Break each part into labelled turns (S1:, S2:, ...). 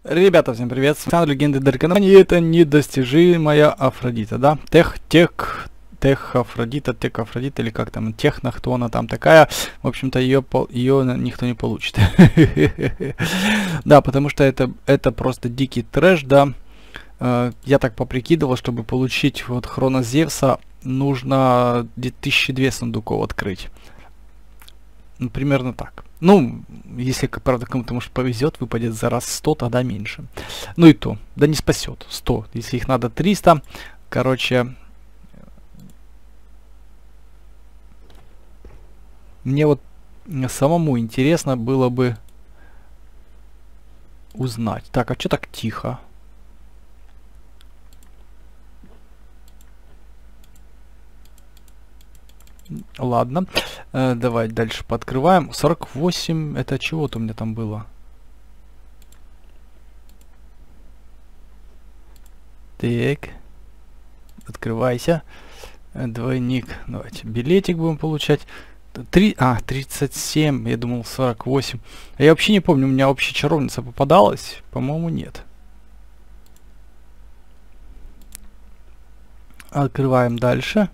S1: Ребята, всем привет, с вами Легенды Дракона, и это недостижимая Афродита, да? Тех Афродита, или как там, Техно, кто она там такая, в общем-то, ее никто не получит. Да, потому что это просто дикий трэш, да. Я так поприкидывал, чтобы получить вот Хрона Зевса, нужно 1002 сундуков открыть. Ну, примерно так. Ну, если, правда, кому-то, может, повезет, выпадет за раз 100, тогда меньше. Ну и то, да не спасет. 100, если их надо 300. Короче, мне вот самому интересно было бы узнать. Так, а что так тихо? Ладно, давай дальше пооткрываем. 48, это чего-то у меня там было. Так, открывайся. Двойник, давайте билетик будем получать. 37, я думал 48. Я вообще не помню, у меня вообще чаровница попадалась? По-моему, нет. Открываем дальше.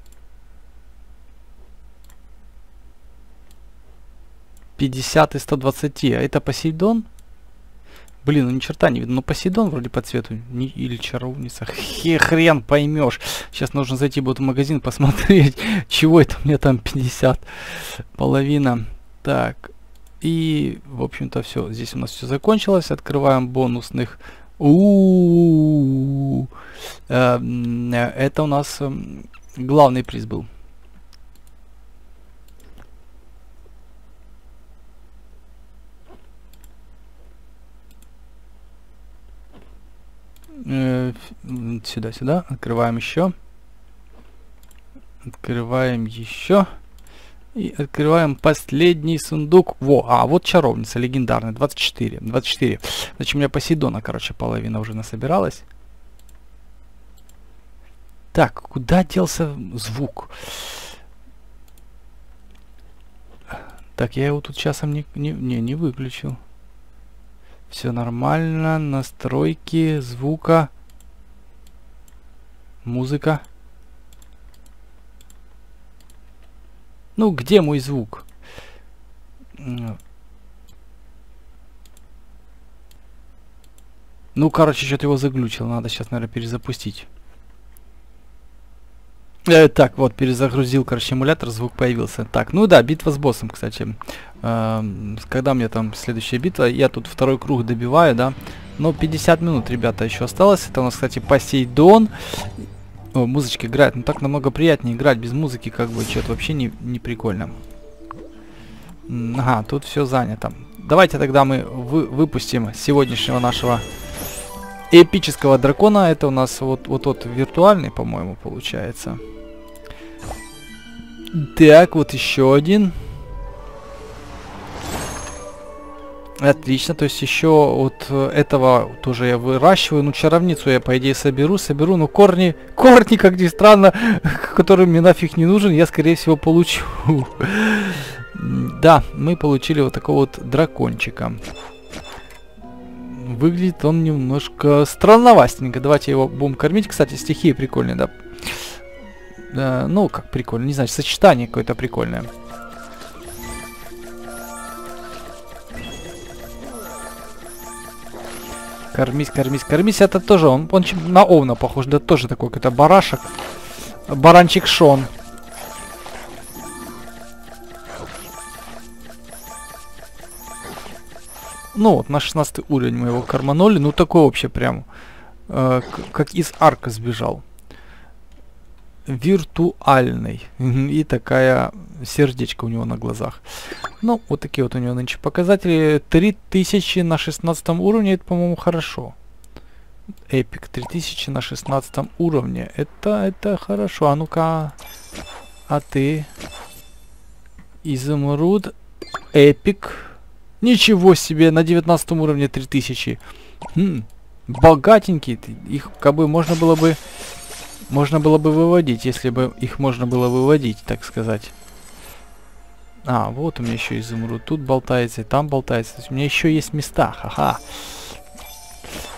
S1: И 120, а это Посейдон? Блин, ну ни черта не видно. Ну Посейдон вроде по цвету. Или чаровница. Хрен поймешь. Сейчас нужно зайти будет в магазин посмотреть, чего это у меня там 50. Половина. Так. И, в общем-то, все. Здесь у нас все закончилось. Открываем бонусных. Это у нас главный приз был. Сюда. Открываем еще. Открываем еще. И открываем последний сундук. Вот чаровница легендарная. 24. Значит, у меня Посейдона, короче, половина уже насобиралась. Так, куда делся звук? Так, я его тут часом не выключил. Все нормально. Настройки звука. Музыка. Ну, где мой звук? Ну, короче, что-то его заглючил. Надо сейчас, наверное, перезапустить. Так, вот, перезагрузил, короче, эмулятор, звук появился. Так, ну да, битва с боссом, кстати. Когда мне там следующая битва, я тут второй круг добиваю, да. Но 50 минут, ребята, еще осталось. Это у нас, кстати, Посейдон. О, музычка играет. Ну, так намного приятнее играть без музыки, как бы, что-то вообще не прикольно. Ага, тут все занято. Давайте тогда мы выпустим сегодняшнего нашего эпического дракона. Это у нас вот виртуальный, по-моему, получается. Так, вот еще один. Отлично, то есть еще вот этого тоже я выращиваю. Ну, чаровницу я, по идее, соберу, но корни, как ни странно, который мне нафиг не нужен, я, скорее всего, получу. Да, мы получили вот такого вот дракончика. Выглядит он немножко странновастенько. Давайте его будем кормить. Кстати, стихии прикольные, да. Ну, как прикольно, не знаю, сочетание какое-то прикольное. Кормись. Это тоже он на овна похож, да, тоже такой какой-то барашек. Баранчик Шон. Ну вот, на 16 уровень мы его корманули. Ну такой вообще прям, как из арка сбежал. Виртуальный. И такая сердечко у него на глазах. Ну, вот такие вот у него нынче показатели. 3000 на 16 уровне, это, по-моему, хорошо. Эпик 3000 на 16 уровне. Это хорошо. А ну-ка. А ты? Изумруд. Эпик. Ничего себе, на 19 уровне 3000. Богатенькие. Их как бы можно было бы выводить, если бы их можно было выводить, так сказать. А, вот у меня еще изумруд. Тут болтается, и там болтается. То есть у меня еще есть места. Ха-ха.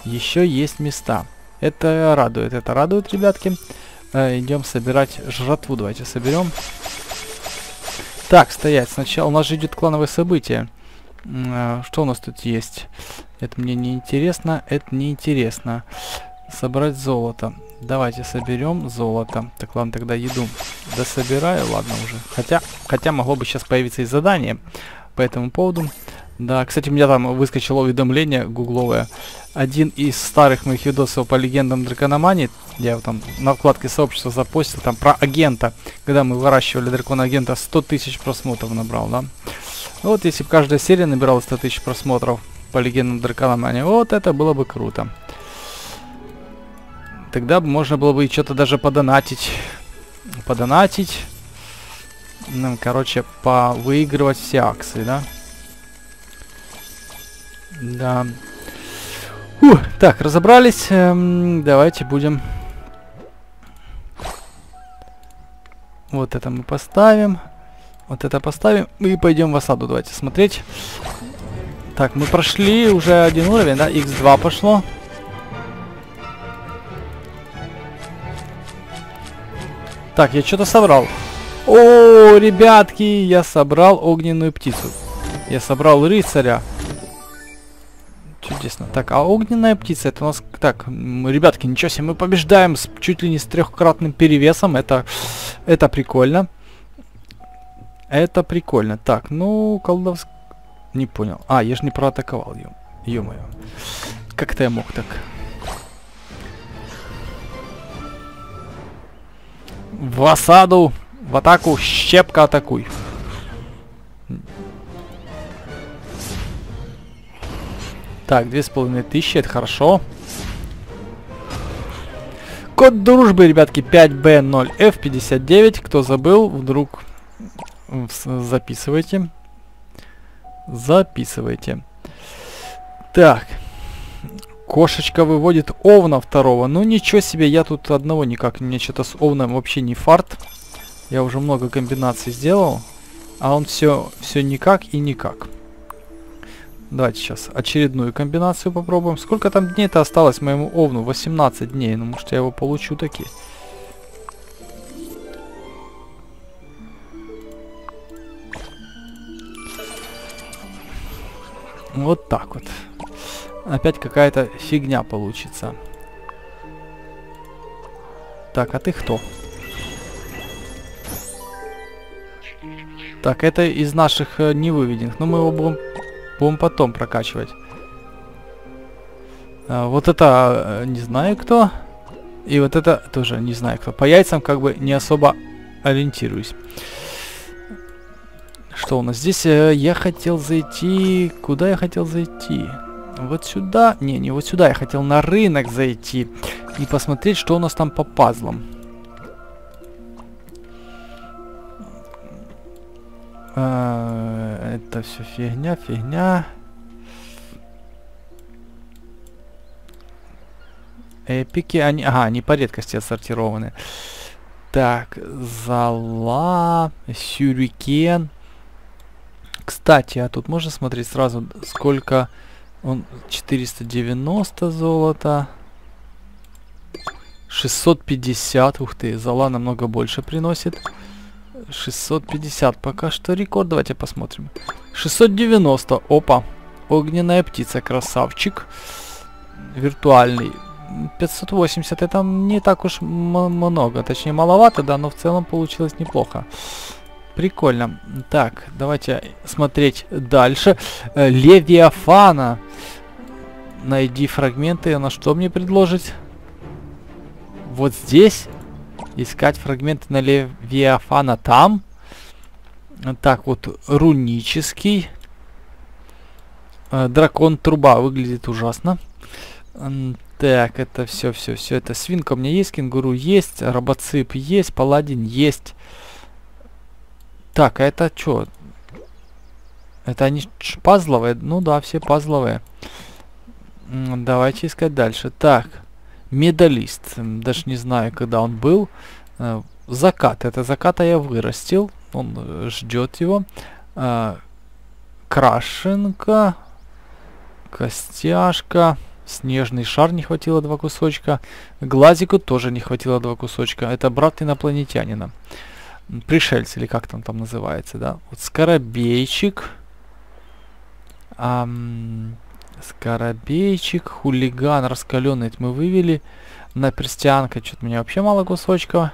S1: Еще есть места. Это радует, ребятки. Идем собирать жратву. Давайте соберем. Так, стоять. Сначала у нас же идет клановое событие. Что у нас тут есть? Это мне не интересно. Это не интересно. Собрать золото. Давайте соберем золото. Так, ладно, тогда еду дособираю. Ладно уже. Хотя могло бы сейчас появиться и задание по этому поводу. Да, кстати, у меня там выскочило уведомление гугловое. Один из старых моих видосов по легендам дракономании, я его там на вкладке сообщества запостил, там про агента, когда мы выращивали дракона-агента, 100 тысяч просмотров набрал, да. Вот если бы каждая серия набирала 100 тысяч просмотров по легендам дракономании, вот это было бы круто. Тогда можно было бы и что-то даже подонатить. Ну, короче, повыигрывать все акции, да. Да. Так, разобрались. Давайте будем... Вот это мы поставим. Вот это поставим. И пойдем в осаду. Давайте смотреть. Так, мы прошли уже один уровень, да? Х2 пошло. Так, я что-то собрал. О, ребятки, я собрал огненную птицу. Я собрал рыцаря. Чудесно. Так, а огненная птица, это у нас... Так, ребятки, ничего себе, мы побеждаем с чуть ли не с 3-кратным перевесом. Это прикольно. Это прикольно. Так, ну, колдовск... Не понял. А, я же не проатаковал ее. Ё-моё. Как-то я мог так. В осаду, в атаку, щепка атакуй. Так, 2500, это хорошо. Код дружбы, ребятки, 5B0F59. Кто забыл, вдруг записывайте. Записывайте. Так. Кошечка выводит овна второго. Ну ничего себе, я тут одного никак. Мне что-то с овном вообще не фарт. Я уже много комбинаций сделал. А он все никак и никак. Давайте сейчас очередную комбинацию попробуем. Сколько там дней-то осталось моему овну? 18 дней. Ну, может, я его получу таки. Вот так вот. Опять какая-то фигня получится. Так, а ты кто? Так, это из наших невыведенных. Но мы его будем потом прокачивать. Вот это не знаю кто. И вот это тоже не знаю кто. По яйцам как бы не особо ориентируюсь. Что у нас здесь? Я хотел зайти... Куда я хотел зайти? Вот сюда? Не вот сюда. Я хотел на рынок зайти. И посмотреть, что у нас там по пазлам. Это все фигня. Эпики, они по редкости отсортированы. Так, зола, сюрикен. Кстати, а тут можно смотреть сразу, сколько он... 490 золота. 650, ух ты, зола намного больше приносит. 650, пока что рекорд, давайте посмотрим. 690, опа, огненная птица, красавчик. Виртуальный. 580, это не так уж много, точнее маловато, да, но в целом получилось неплохо. Прикольно. Так, давайте смотреть дальше. Левиафана. Найди фрагменты, на что мне предложить? Вот здесь. Искать фрагменты на Левиафана там. Так, вот рунический. Дракон-труба выглядит ужасно. Так, это все. Это свинка у меня есть, кенгуру есть, робоцип есть, паладин есть. Так, а это что? Это они пазловые? Ну да, все пазловые. Давайте искать дальше. Так, медалист. Даже не знаю, когда он был. Закат. Это заката я вырастил. Он ждет его. Крашенка. Костяшка. Снежный шар не хватило 2 кусочка. Глазику тоже не хватило 2 кусочка. Это брат инопланетянина. Пришельцы, или как там называется, да. Вот скоробейчик. Скоробейчик, хулиган, раскаленный, это мы вывели. Наперстянка, что-то у меня вообще мало кусочков.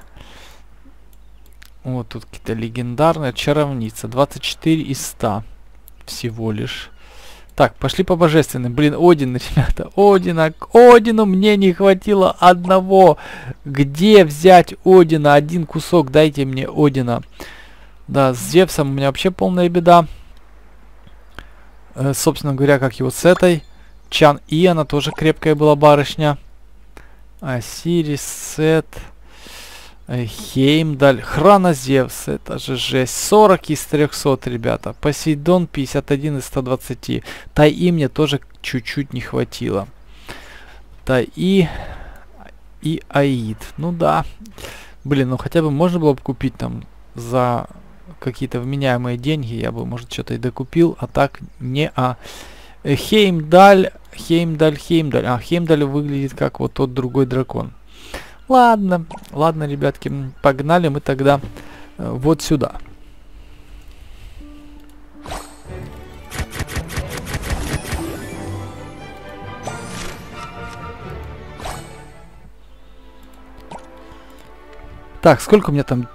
S1: Вот тут какие-то легендарные. Чаровница, 24 из 100 всего лишь. Так, пошли по божественным. Блин, Один, ребята, Одина. К Одину мне не хватило одного. Где взять Одина? Один кусок, дайте мне Одина. Да, с Зевсом у меня вообще полная беда. Собственно говоря, как и вот с этой. Чан И, она тоже крепкая была барышня. Осирис, Сет, Хеймдаль, Храна Зевс, это же жесть. 40 из 300, ребята. Посейдон 51 из 120. Таи мне тоже чуть-чуть не хватило. Таи и Аид. Ну да. Блин, ну хотя бы можно было бы купить там за какие-то вменяемые деньги. Я бы, может, что-то и докупил. А так не. Хеймдаль. Хеймдаль. А, Хеймдаль выглядит как вот тот другой дракон. Ладно, ребятки, погнали мы тогда вот сюда. Так, сколько у меня там?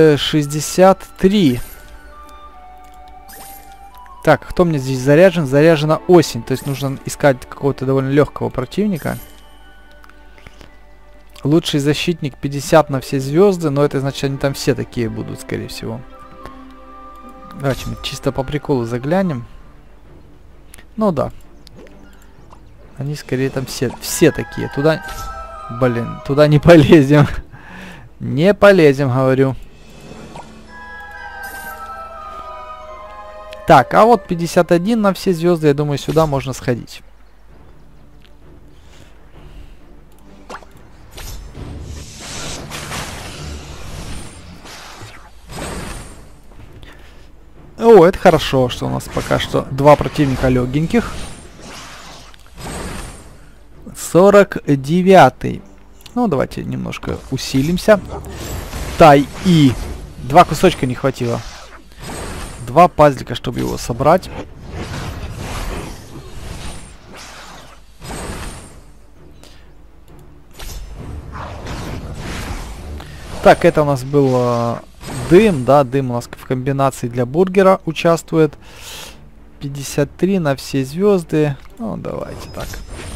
S1: 63. Так, кто мне здесь заряжен? Заряжена осень. То есть нужно искать какого-то довольно легкого противника. Лучший защитник 50 на все звезды. Но это значит, они там все такие будут, скорее всего. Давайте мы чисто по приколу заглянем. Ну да. Они скорее там все такие. Туда... Блин, туда не полезем. Не полезем, говорю. Так, а вот 51 на все звезды, я думаю, сюда можно сходить. О, это хорошо, что у нас пока что 2 противника легеньких. 49-й. Ну, давайте немножко усилимся. Тай-И. 2 кусочка не хватило. 2 пазлика, чтобы его собрать. Так, это у нас был дым, да, дым у нас в комбинации для бургера участвует. 53 на все звезды. Ну, давайте так.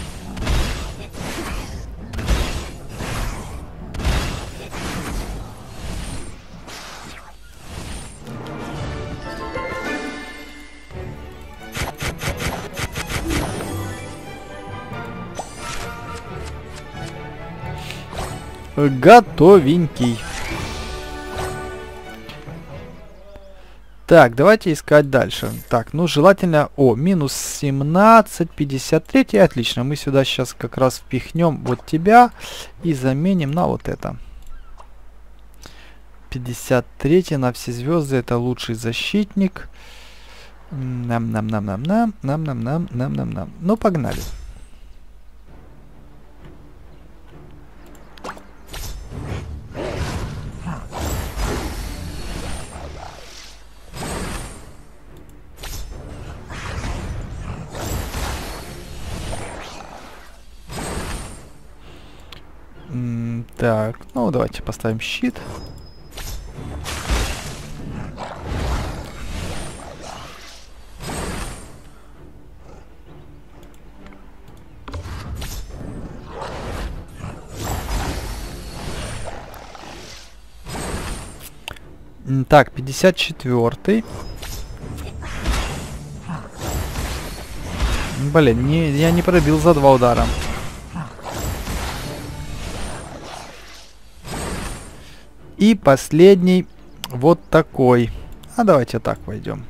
S1: Готовенький. Так, давайте искать дальше. Так, ну желательно... О, минус 17, 53. Отлично, мы сюда сейчас как раз впихнем вот тебя и заменим на вот это. 53 на все звезды. Это лучший защитник. Нам. Ну, погнали. Так, ну давайте поставим щит. Так, 54-й. Блин, я не пробил за 2 удара. И последний вот такой. А давайте так пойдем.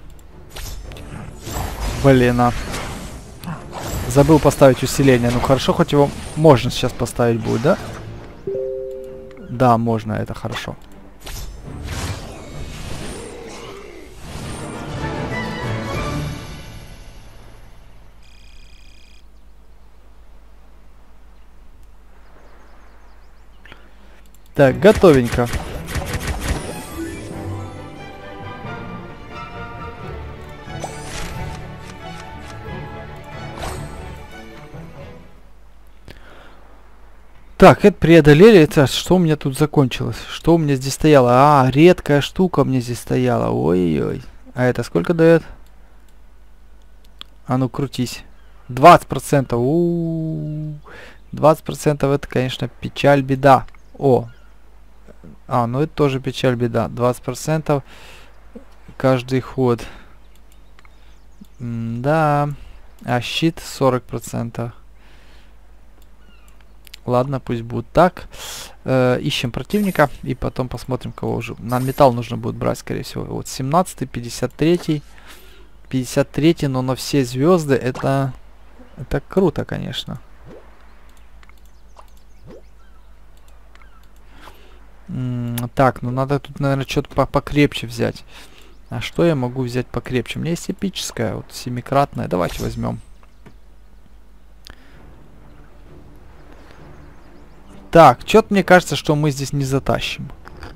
S1: Блин, забыл поставить усиление. Ну хорошо, хоть его можно сейчас поставить будет, да? Да, можно, это хорошо. Так, готовенько. Так, это преодолели. Это что у меня тут закончилось? Что у меня здесь стояло? А, редкая штука у меня здесь стояла. Ой-ой. А это сколько дает? А ну крутись. 20%. У-у-у. 20% это, конечно, печаль, беда. О. А, ну это тоже печаль, беда. 20% каждый ход. Да. А щит 40%. Ладно, пусть будет так. Ищем противника и потом посмотрим, кого уже. Нам металл нужно будет брать, скорее всего. Вот 17-й, 53-й. 53-й, но на все звезды это круто, конечно. Так, ну надо тут, наверное, что-то покрепче взять. А что я могу взять покрепче? У меня есть эпическая, вот 7-кратная. Давайте возьмем. Так, что-то мне кажется, что мы здесь не затащим.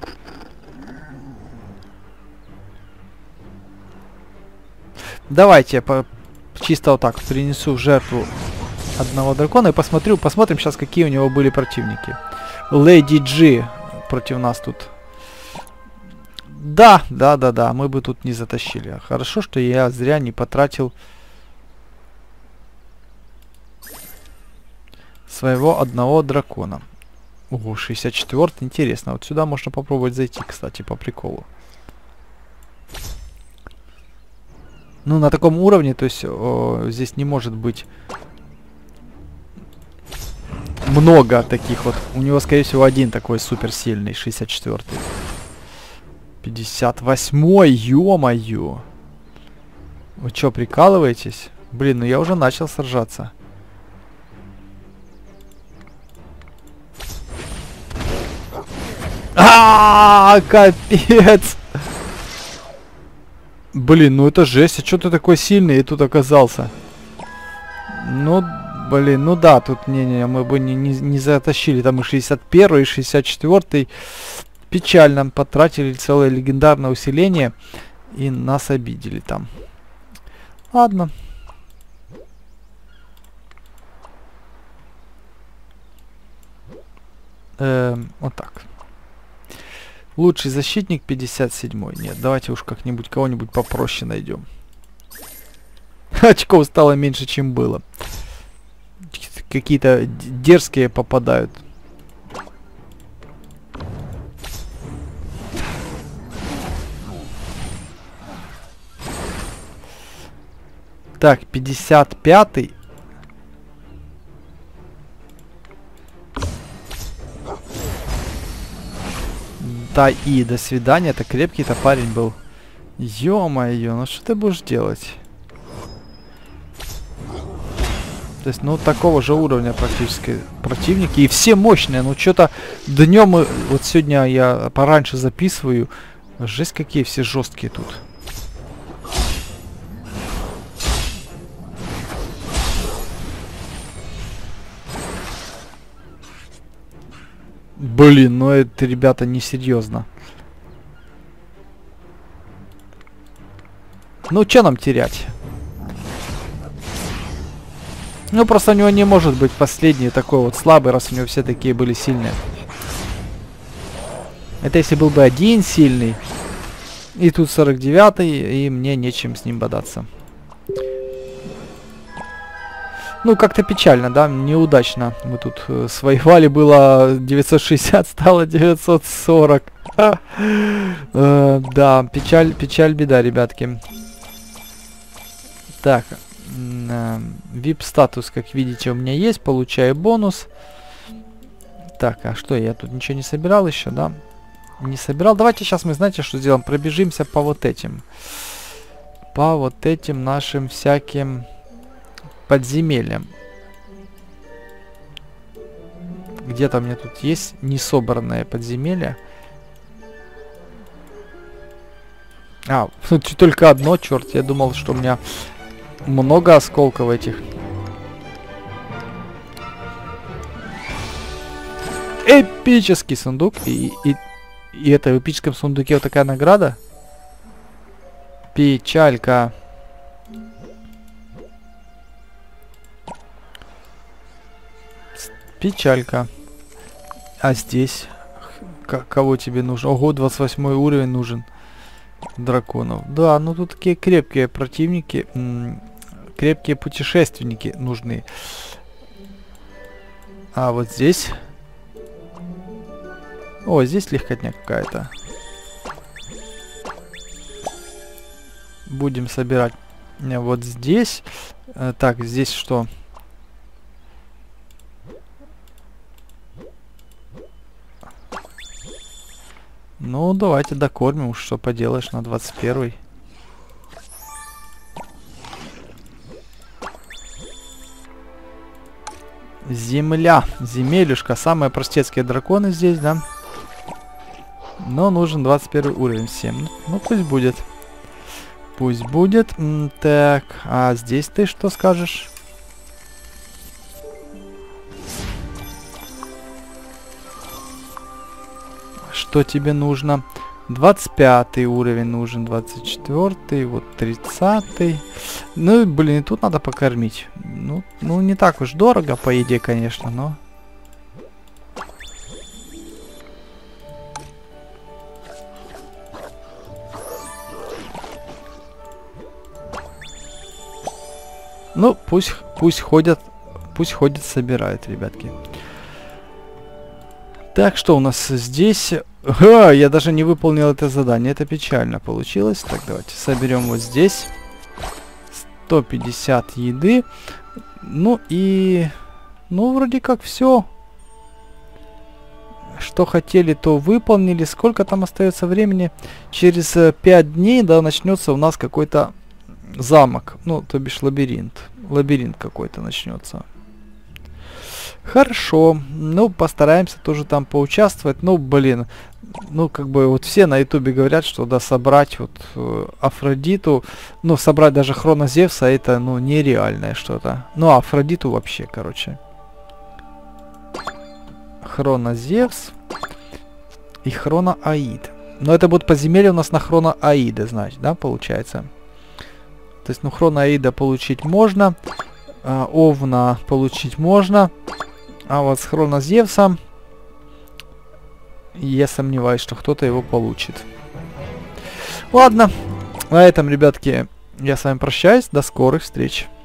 S1: Давайте я чисто вот так принесу в жертву одного дракона и посмотрим сейчас, какие у него были противники. Леди Джи против нас тут. Да, мы бы тут не затащили. Хорошо, что я зря не потратил своего одного дракона. Ого, 64, интересно. Вот сюда можно попробовать зайти, кстати, по приколу. Ну, на таком уровне, то есть здесь не может быть много таких вот. У него, скорее всего, один такой суперсильный, 64-й. 58-й, ё-моё. Вы чё, прикалываетесь? Блин, ну я уже начал сражаться. Капец! Блин, ну это жесть. А чё ты такой сильный и тут оказался? Ну, блин, ну да, тут мы бы не затащили. Там и 61-й, и 64-й. Печально. Потратили целое легендарное усиление. И нас обидели там. Ладно. Вот так. Лучший защитник 57-й. Нет, давайте уж как-нибудь кого-нибудь попроще найдем. Очков стало меньше, чем было. Какие-то дерзкие попадают. Так, 55-й. Да и до свидания. Это крепкий-то парень был. Ё-моё, ну что ты будешь делать? То есть, ну, такого же уровня практически противники. И все мощные. Ну, что-то днем... Вот сегодня я пораньше записываю. Жесть, какие все жесткие тут. Блин, ну это, ребята, несерьезно. Ну, что нам терять? Ну, просто у него не может быть последний такой вот слабый, раз у него все такие были сильные. Это если был бы один сильный. И тут 49-й, и мне нечем с ним бодаться. Ну, как-то печально, да, неудачно. Мы тут своевали, было 960, стало 940. Да, печаль, беда, ребятки. Так, VIP статус, как видите, у меня есть, получаю бонус. Так, а что, я тут ничего не собирал еще, да? Не собирал. Давайте сейчас мы, знаете, что сделаем? Пробежимся по вот этим. По вот этим нашим всяким... подземельям. Где-то у меня тут есть несобранное подземелье. А, только одно, черт. Я думал, что у меня много осколков этих. эпический сундук. И это в эпическом сундуке вот такая награда. Печалька. Печалька. А здесь? Кого тебе нужно? Ого, 28 уровень нужен. Драконов. Да, ну тут такие крепкие противники. Крепкие путешественники нужны. А вот здесь... О, здесь легкотня какая-то. Будем собирать. Вот здесь. Так, здесь что? Ну, давайте докормим, уж что поделаешь на 21-й. Земля. Земелюшка. Самые простецкие драконы здесь, да? Но нужен 21 уровень всем. Ну, пусть будет. Пусть будет. Так, а здесь ты что скажешь? Что тебе нужно? 25 уровень нужен, 24, вот 30. Ну, блин, и тут надо покормить. Ну, не так уж дорого по еде, конечно, но... Ну, пусть ходят, собирают, ребятки. Так, что у нас здесь? Ха, я даже не выполнил это задание. Это печально получилось. Так, давайте соберем вот здесь. 150 еды. Ну и... Ну, вроде как все. Что хотели, то выполнили. Сколько там остается времени? Через 5 дней, да, начнется у нас какой-то замок. Ну, то бишь лабиринт. Лабиринт какой-то начнется. Хорошо. Ну, постараемся тоже там поучаствовать. Ну, блин. Ну, как бы вот все на ютубе говорят, что да, собрать вот Афродиту, ну, собрать даже Хрона Зевса, это, ну, нереальное что-то. Ну, а Афродиту вообще, короче. Хрона Зевс и Хрона Аид. Но это будет подземелье у нас на Хрона Аида, значит, да, получается. То есть, ну, Хрона Аида получить можно, Овна получить можно, а вот с Хрона Зевса я сомневаюсь, что кто-то его получит. Ладно, на этом, ребятки, я с вами прощаюсь. До скорых встреч.